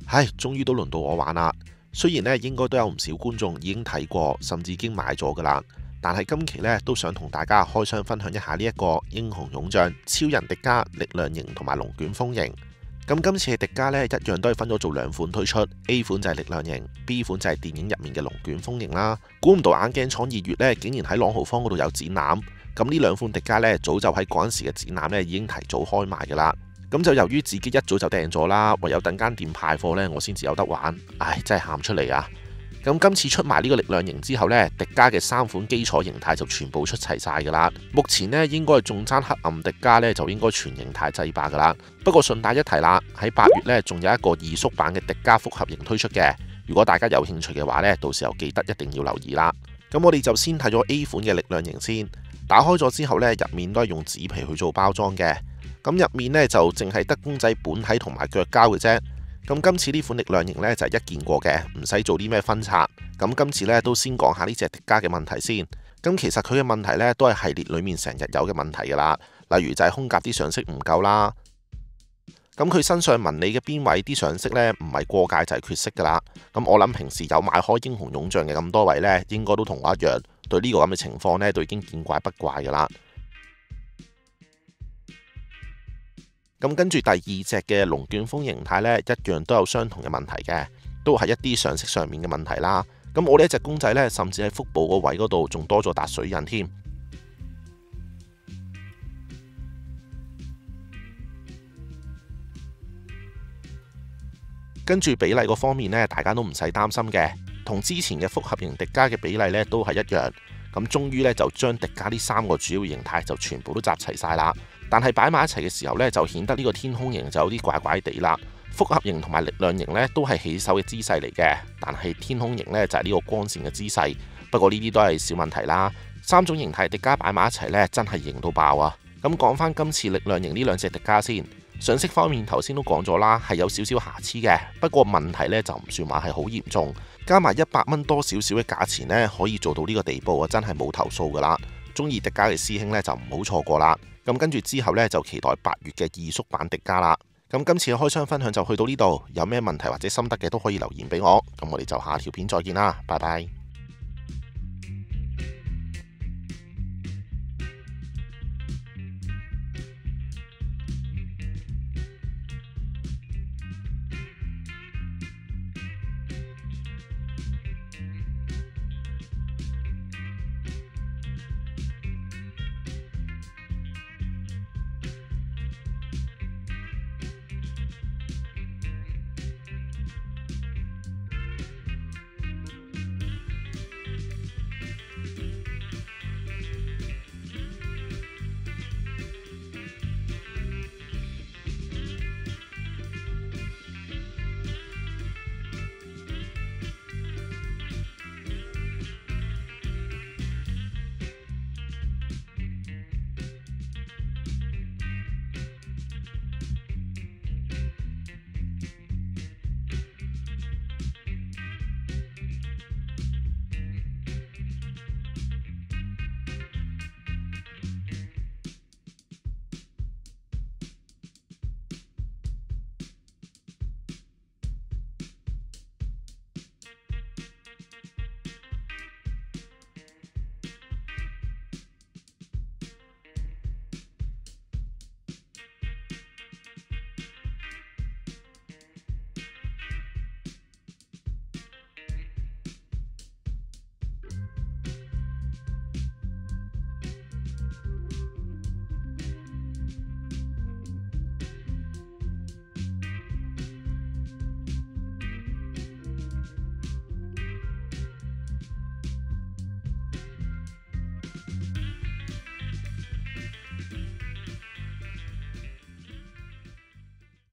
唉，終於都輪到我玩啦。雖然呢應該都有唔少觀眾已經睇過，甚至已經買咗噶啦，但係今期呢都想同大家開箱分享一下呢一個英雄勇將超人迪迦力量型同埋龍捲風型。咁今次嘅迪迦呢，一樣都係分咗做兩款推出 ，A 款就係力量型，B 款就係電影入面嘅龍捲風型啦。估唔到眼鏡廠2月呢，竟然喺朗豪坊嗰度有展覽。咁呢兩款迪迦呢，早就喺嗰陣時嘅展覽呢已經提早開賣噶啦。咁就由於自己一早就訂咗啦，唯有等間店派貨呢，我先至有得玩。唉，真係喊出嚟啊！咁今次出埋呢個力量型之後呢，迪迦嘅3款基礎形態就全部出齊晒噶啦。目前呢，應該係仲爭黑暗迪迦呢，就應該全形態制霸噶啦。不過順帶一提啦，喺8月呢，仲有一個二縮版嘅迪迦複合型推出嘅。如果大家有興趣嘅話呢，到時候記得一定要留意啦。咁我哋就先睇咗 A 款嘅力量型先。打開咗之後呢，入面都係用紙皮去做包裝嘅。咁入面呢，就淨係得公仔本體同埋腳膠嘅啫。咁今次呢款力量型呢，就係一件過嘅，唔使做啲咩分拆。咁今次呢，都先講下呢隻迪迦嘅問題先。咁其實佢嘅問題呢，都係系列裡面成日有嘅問題噶啦。例如就係胸甲啲上色唔夠啦。咁佢身上紋理嘅邊位啲上色呢，唔係過界就係缺色噶啦。咁我諗平時有買開英雄勇將嘅咁多位呢，應該都同我一樣，對呢個咁嘅情況呢，都已經見怪不怪噶啦。咁跟住第二隻嘅龍捲風形態呢，一樣都有相同嘅問題嘅，都係一啲上色上面嘅問題啦。咁我呢一隻公仔呢，甚至喺腹部個位嗰度仲多咗笪水印添。跟住比例個方面呢，大家都唔使擔心嘅，同之前嘅複合型迪迦嘅比例呢都係一樣。咁終於呢，就將迪迦呢3個主要形態就全部都集齊晒啦。但係擺埋一齊嘅時候呢，就顯得呢個天空型就有啲怪怪地啦。複合型同埋力量型呢，都係起手嘅姿勢嚟嘅，但係天空型呢，就係呢個光線嘅姿勢。不過呢啲都係小問題啦。3種形態迪迦擺埋一齊呢，真係型到爆啊！咁講翻今次力量型呢兩隻迪迦先，上色方面頭先都講咗啦，係有少少瑕疵嘅，不過問題呢，就唔算話係好嚴重。加埋100蚊多少少嘅價錢呢，可以做到呢個地步啊，真係冇投訴噶啦。中意迪迦嘅師兄呢，就唔好錯過啦。咁跟住之後呢，就期待8月嘅二縮版迪迦啦。咁今次嘅開箱分享就去到呢度，有咩問題或者心得嘅都可以留言俾我。咁我哋就下條片再見啦，拜拜。